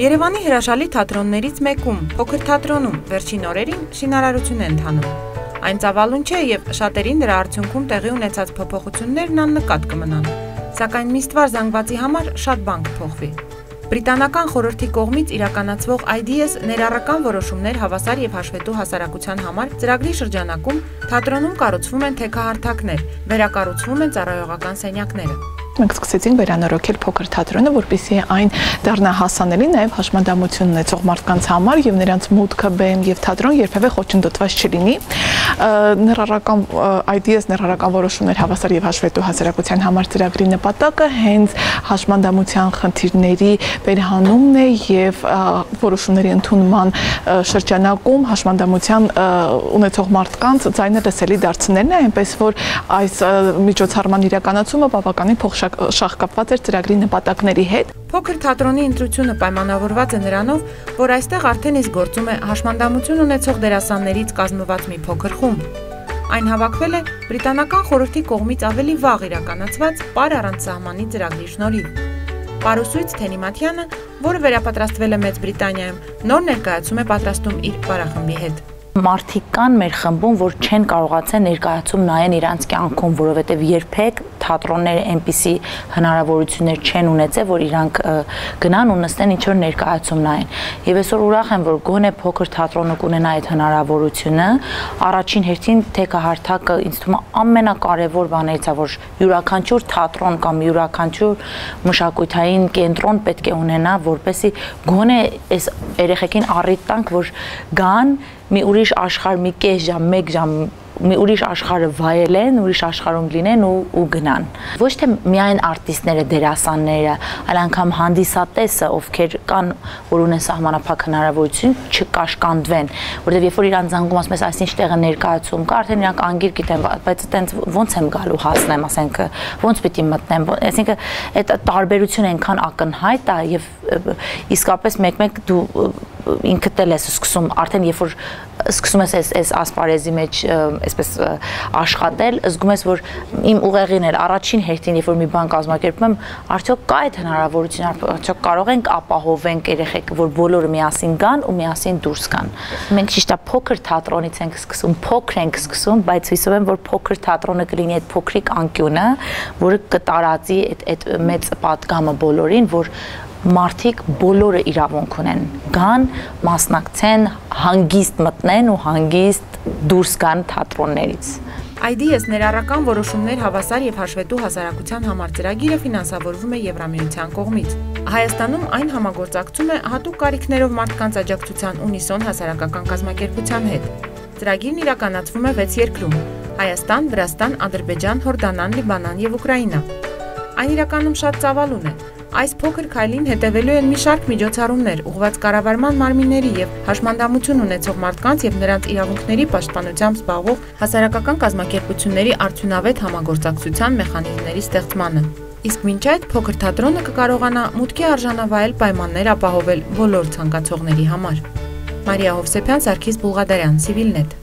Երևանի հրաշալի թատրոններից մեկում, փոքր թատրոնում, վերջին օրերին շինարարություն է ընթանում։ Այն ծավալուն չէ և շատերին դրա արդյունքում տեղի ունեցած փոփոխություններն աննկատ կմնան, սակայն մի ստվար զանգվածի համար շատ բան կփոխվի։ Բրիտանական խորհրդի կողմից իրականացվող IDS ներառական որոշումներ հավասար և հաշվետու հասարակության համար ծրագրի շրջանակում թատրոնում կառուցվում են թեքահարթակներ, վերակառուցվում են ծառայողական սենյակները։ Մենք սկսեցինք վերանորոգել փոքր թատրոնը, որպեսզի այն դառնա հասանելի նաև հաշմանդամություն ունեցող մարդկանց համար եւ նրանց մուտքը բեմ եւ թատրոն երբևէ խոչընդոտված չլինի։ Ներառական IDS ներառական որոշումներ հավասար եւ հաշվետու հասարակության համար ծրագրի նպատակը հենց հաշմանդամության խնդիրների վերահանումն է եւ որոշումների ընդունման շրջանակում հաշմանդամության ունեցող մարդկանց ձայնը լսելի դարձնելն է, այնպես որ այս միջոցառման իրականացումը բավականին շահկապված էր ծրագրի նպատակների հետ։ Փոքր թատրոնի ընտրությունը պայմանավորված է նրանով, որ այստեղ արդեն իսկ գործում է հաշմանդամություն ունեցող դերասաններից կազմված մի փոքր խումբ։ Այն հավաքվել է բրիտանական խորհրդի կողմից ավելի վաղ իրականացված պար առանց սահմանի ծրագրի շնորհիվ։ Պարուսույց Թենիմաթյանը, որը վերապատրաստվել է Մեծ Բրիտանիայում, նոր ներկայացում է պատրաստում իր պարախմբի հետ։ Մարդիկ կան մեր խմբում, որ չեն կարողացել ներկայացում նայեն իրանց կյանքում, որովհետև երբեք թատրոնները այնպիսի հնարավորություններ չեն ունեցել, որ իրանք գնան ու նստեն ինչ-որ ներկայացում նայեն։ Եվ այսօր ուրախ եմ, որ գոնե փոքր թատրոնը կունենա այդ հնարավորությունը։ Առաջին հերթին թեքահարթակը ինձ թվում է ամենակարևոր բաներից է, որ յուրաքանչյուր թատրոն կամ յուրաքանչյուր մշակութային կենտրոն պետք է ունենա, որպեսզի գոնե այս երեխեքին առիթ տանք, որ գան մի ուրիշ աշխարհ, մի կես ժամ, մեկ ժամ, մի ուրիշ աշխարհը վայելեն, ուրիշ աշխարհում լինեն ու գնան։ Ոչ թե միայն արտիստները, դերասանները, այլ անգամ հանդիսատեսը, ովքեր կան, որ ունեն սահմանափակ հնարավորություն, չկաշկանդվեն, որովհետև երբ որ իրան զանգում ասում ես այսինչ տեղը ներկայացում կա, արդեն իրանք անգիր գիտեն, բայց այտենց ոնց եմ գալու հասնեմ, ասենք, ոնց պիտի մտնեմ, այսինքն այդ տարբերությունը այնքան ակնհայտ է եւ իսկապես մեկ-մեկ դու ինքդ էլ ես սկսում, արդեն երբ որ սկսում ես այս ասպարեզի մեջ այսպես աշխատել, զգում ես, որ իմ ուղեղին էլ առաջին հերթին, երբ որ մի բան կազմակերպում եմ, արդյոք կա այդ հնարավորությունը, արդյոք կարող ենք ապահովենք երեխեք, որ բոլորը միասին գան ու միասին դուրս գան։ Մենք ճիշտ է փոքր թատրոնից ենք սկսում, փոքր ենք սկսում, բայց հույսով եմ, որ փոքր թատրոնը կլինի այդ փոքրիկ անկյունը, որը կտարածի այդ մեծ պատգամը բոլորին, որ մարդիկ բոլորը իրավունք ունեն, գան, մասնակցեն, հանգիստ մտնեն ու հանգիստ դուրս գան թատրոններից։ IDS ներառական որոշումներ հավասար և հաշվետու հասարակության համար ծրագիրը ֆինանսավորվում է Եվրամիության կողմից։ Հայաստանում այն համագործակցում է հատուկ կարիքներով մարդկանց աջակցության ունիսոն հասարակական կազմակերպության հետ։ Ծրագիրն իրականացվում է 6 երկրում՝ Հայաստան, Վրաստան, Ադրբեջան, Հորդանան, Լիբանան և Ուկրաինա։ Այն իրականում շատ ծավալուն է։ Այս փոքր քայլին հետևելու են մի շարք միջոցառումներ, ուղղված կառավարման մարմինների և հաշմանդամություն ունեցող մարդկանց և նրանց իրավունքների պաշտպանությամբ զբաղվող հասարակական կազմակերպությունների արդյունավետ համագործակցության մեխանիզմների ստեղծմանը։ Իսկ մինչ այդ փոքր թատրոնը կկարողանա մուտքի արժանավայել պայմաններ ապահովել բոլոր ցանկացողների համար։ Մարիա Հովսեփյան, Սարգիս Բուլղադարյան, Civilnet։